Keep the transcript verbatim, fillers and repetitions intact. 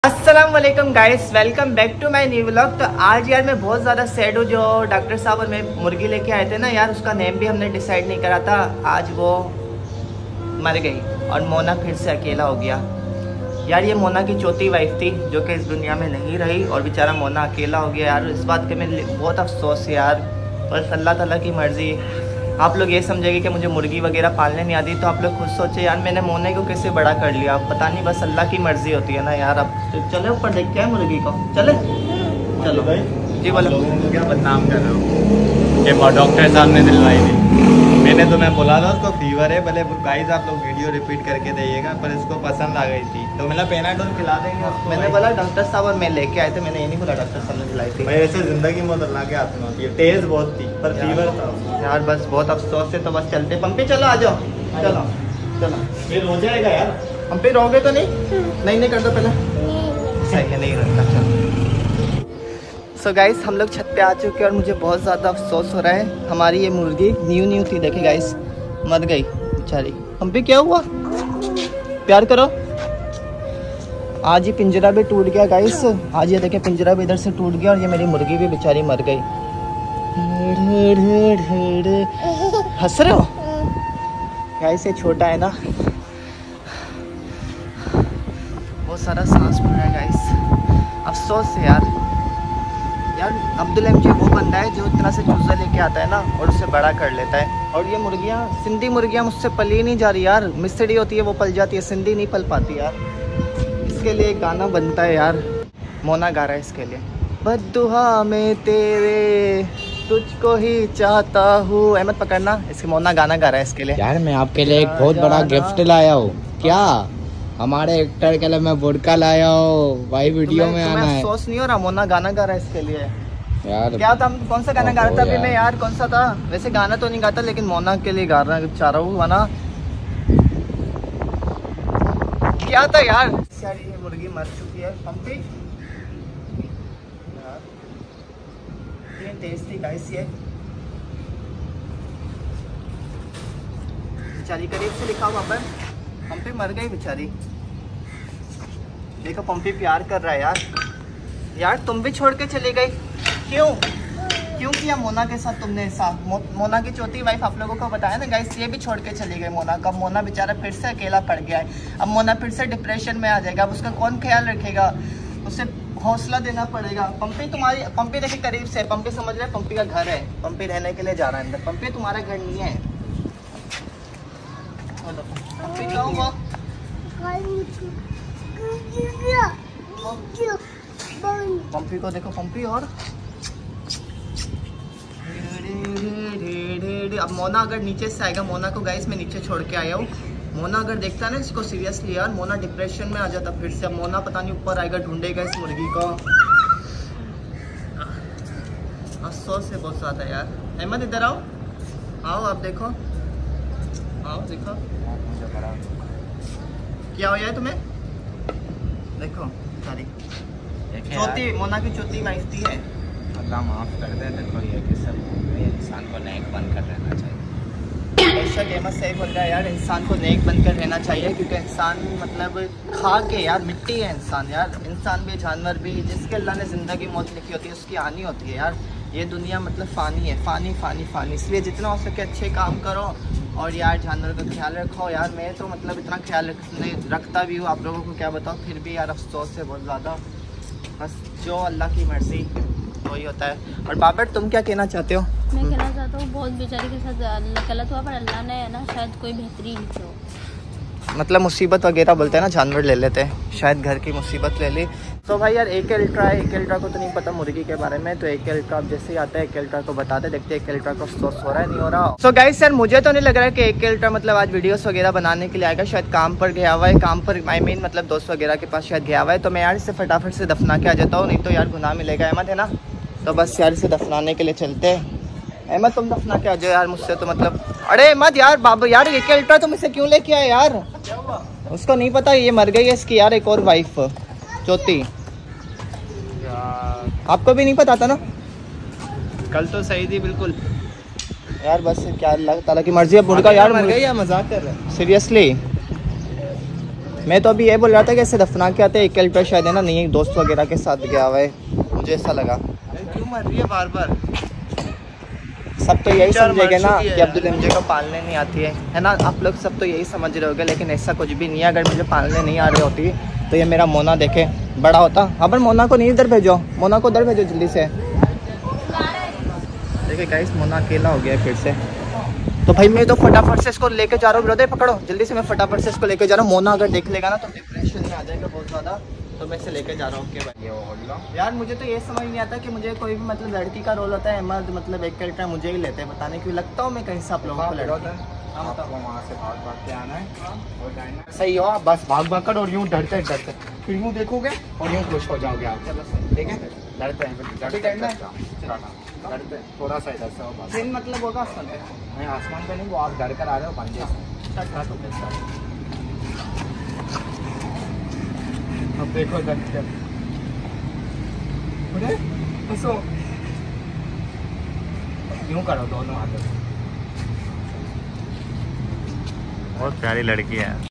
अस्सलाम वालेकुम guys, welcome back to my new vlog. तो आज यार मैं बहुत ज़्यादा सैड हूँ। जो डॉक्टर साहब और मैं मुर्गी लेके आए थे ना यार, उसका नेम भी हमने डिसाइड नहीं करा था। आज वो मर गई और मोना फिर से अकेला हो गया। यार ये मोना की चौथी वाइफ थी जो कि इस दुनिया में नहीं रही और बेचारा मोना अकेला हो गया यार। इस बात के मेरे बहुत अफसोस है यार, बस अल्लाह ताला की मर्ज़ी। आप लोग ये समझेंगे कि मुझे मुर्गी वगैरह पालने नहीं आती, तो आप लोग खुद सोचे यार मैंने मोने को कैसे बड़ा कर लिया। पता नहीं, बस अल्लाह की मर्ज़ी होती है ना यार। अब तो चले ऊपर देख के मुर्गी को, चले चलो भाई जी। बोलो लोगों को क्या बदनाम कर रहे हो कि डॉक्टर साहब ने दिलवाई थी। मैंने तो मैं बोला था उसको फीवर है, भले गाइस आप लोग वीडियो रिपीट करके जाइएगा, पर इसको पसंद आ गई थी तो मैंने पेनाडोल खिला देंगे उसको। मैंने बोला डॉक्टर साहब और मैं लेके आए थे, मैंने ये नहीं बोला डॉक्टर साहब ने दिलाई थी। भाई ऐसे जिंदगी में अल्लाह के हाथ में होती है। तेज बहुत थी पर फीवर था यार, बस बहुत अफसोस है। तो बस चलते पंपी, चलो आ जाओ, चलो चलो। फिर हो जाएगा यार। पंपी रहोगे तो नहीं नहीं नहीं कर दो पहले, सही है नहीं रहता। चलो सो गाइस, हम लोग छत पे आ चुके हैं और मुझे बहुत ज़्यादा अफसोस हो रहा है। हमारी ये मुर्गी न्यू न्यू थी, देखिए गाइस, मर गई बेचारी। पंपी क्या हुआ, प्यार करो। आज ये पिंजरा भी टूट गया गाइस, आज ये देखें पिंजरा भी इधर से टूट गया और ये मेरी मुर्गी भी बेचारी मर गई। हंस रहे हो गाइस, ये छोटा है ना, बहुत सारा सांस फूल रहा है गाइस। अफसोस है यार। यार अब्दुल एम जी वो बंदा है जो इतना से चूज़ा लेके आता है ना और उससे बड़ा कर लेता है। और ये मुर्गियाँ, सिंधी मुर्गियाँ मुझसे पली नहीं जा रही यार। मिस्री होती है वो पल जाती है, सिंधी नहीं पल पाती यार। इसके लिए एक गाना बनता है यार, मोना गा रहा है इसके लिए। बद्दुआ में तेरे तुझको ही चाहता हूँ, अहमद पकड़ना। इसके मोना गाना गा रहा है इसके लिए। यार मैं आपके लिए एक बहुत बड़ा गिफ्ट लाया हूँ। क्या? हमारे एक्टर के लिए मैं बुड़का लाया हूँ भाई, वीडियो में आना है। अफसोस नहीं हो रहा, मोना गाना गा रहा है इसके लिए यार। क्या था, कौन सा गाना गा रहा था अभी मैं यार, कौन सा था? वैसे गाना तो नहीं गाता लेकिन मोना के लिए गा रहा है चाह रहा हूँ गाना। क्या था यार? यार ये मुर्गी मर चुकी है पंपी। ये तेज थी गाइस, ये बेचारी करीब से लिखा हुआ पर पंपी मर गई बेचारी। देखो पंपी प्यार कर रहा है यार। यार तुम भी छोड़ के चली गई, क्यों क्यों किया मोना के साथ तुमने ऐसा? मो, मोना की चौथी वाइफ आप लोगों को बताया ना गाइस, ये भी छोड़ के चली गई मोना। कब मोना बेचारा फिर से अकेला पड़ गया है। अब मोना फिर से डिप्रेशन में आ जाएगा। अब उसका कौन ख्याल रखेगा? उसे हौसला देना पड़ेगा। पंपी तुम्हारी, पंपी देखिए करीब से, पंपी समझ रहे पंपी का घर है, पंपी रहने के लिए जा रहा है अंदर। पंपी तुम्हारा घर नहीं है। पंपी क्या हुआ? पंपी को देखो, पंपी और अब मोना अगर नीचे से आएगा, मोना को गाइस मैं नीचे छोड़ के आया हूँ। मोना अगर देखता है ना इसको सीरियसली यार, मोना डिप्रेशन में आ जाता फिर से। अब मोना पता नहीं ऊपर आएगा, ढूंढेगा इस मुर्गी को। अफसोस है बहुत ज्यादा यार। अहमद इधर आओ, आओ आप देखो, आओ देखो क्या हो जाए तुम्हें। देखो सारी चौथी, मोना की चौथी वाइफ थी है। अल्लाह माफ कर दे। देखो ये कि सब इंसान को नेक बनकर रहना चाहिए। बेशक अहमद सही बोल रहा है यार, इंसान को नेक बनकर रहना चाहिए, क्योंकि इंसान मतलब खा के यार, मिट्टी है इंसान यार। इंसान भी जानवर भी, जिसके अल्लाह ने ज़िंदगी मौत लिखी होती है उसकी आनी होती है यार। ये दुनिया मतलब फ़ानी है, फ़ानी फ़ानी फ़ानी। इसलिए जितना हो सके अच्छे काम करो और यार जानवर का ख्याल रखो यार। मैं तो मतलब इतना ख्याल रखने रखता भी हूँ, आप लोगों को क्या बताओ, फिर भी यार अफसोस है बहुत ज़्यादा। बस जो अल्लाह की मर्ज़ी वही होता है। और बाबर तुम क्या कहना चाहते हो? मैं कहना चाहता हूँ बहुत बेचारी के साथ गलत हुआ, पर अल्लाह ने है ना शायद कोई बेहतरीन हो, मतलब मुसीबत वगैरह बोलते हैं ना, जानवर ले लेते हैं, शायद घर की मुसीबत ले ली। तो भाई यार एक अल्ट्रा है, एक अल्ट्रा को तो नहीं पता मुर्गी के बारे में, तो एक अल्ट्रा अब जैसे ही आता है एक अल्ट्रा को बताते, देखते हैं एक अल्ट्रा को अफसोस हो रहा है नहीं हो रहा। सो गाइस यार मुझे तो नहीं लग रहा है कि एक अल्ट्रा मतलब आज वीडियोस वगैरह बनाने के लिए आएगा। शायद काम पर गया हुआ है, काम पर आई मीन मतलब दोस्त वगैरह के पास शायद गया हुआ है। तो मैं यार इसे फटाफट से दफना के आ जाता हूँ, नहीं तो यार गुनाह मिलेगा। अहमद है ना, तो बस यार इसे दफनाने के लिए चलते हैं। अहमद तुम दफना के आ जाओ यार मुझसे तो मतलब। अरे अहमद यार, बाबा यार एक अल्ट्रा तुम इसे क्यों लेके आए यार? उसको नहीं पता ये मर गई है इसकी यार एक और वाइफ चौथी। आपको भी नहीं पता था ना? कल तो सही थी बिल्कुल यार। बस क्या अल्लाह ताला की मर्जी है। मुर्गा यार मर गई या मजाक कर रहे हैं? सीरियसली मैं तो अभी ये बोल रहा था कि इसे दफना के आते एक एल्ट्रा शायद है ना नहीं दोस्त वगैरह के साथ गया हुआ है, मुझे ऐसा लगा। क्यों मर रही है बार बार? सब तो यही चार समझेंगे मर ना चुकी है कि यार। अब्दुल मुझे को पालने नहीं आती है, है ना? आप लोग सब तो यही समझ रहे होगे, लेकिन ऐसा कुछ भी नहीं है। अगर मुझे पालने नहीं आ रही होती तो ये मेरा मोना देखे बड़ा होता। हाँ पर मोना को नहीं इधर भेजो, मोना को उधर भेजो जल्दी से। देखिए गाइस मोना अकेला हो गया फिर से। तो भाई मैं तो फटाफट से इसको लेके जा रहा हूँ, ब्रदर पकड़ो जल्दी से। मैं फटाफट से इसको लेके जा रहा हूँ। मोना अगर देख लेगा ना तो डिप्रेशन में आ जाएगा बहुत ज़्यादा, तो मैं इसे लेके जा रहा हूँ। ओके भाई यार मुझे तो ये समझ नहीं आता कि मुझे कोई भी मतलब लड़की का रोल होता है, मर्द मतलब एक कैरेक्टर मुझे ही लेते हैं, बताने क्यों लगता हूँ मैं कहीं से आप लोगों को लड़का। हाँ बताओ। वहाँ से भाग भाग के आना है, सही हो आप बस भाग भाग कर और यूँ डरते डरते फिर यूँ देखोगे और यूँ खुश हो जाओगे आप। ठीक है, डरते हैं फिर डरते डरते थोड़ा सा इधर से हो बस। ट्रेन मतलब होगा आसमान पे। नहीं आसमान पे नहीं, वो आप डर कर आ रहे हो पंजे से। अब देखो इधर क्या यूँ करो दोनों हाथों से। बहुत प्यारी लड़की है।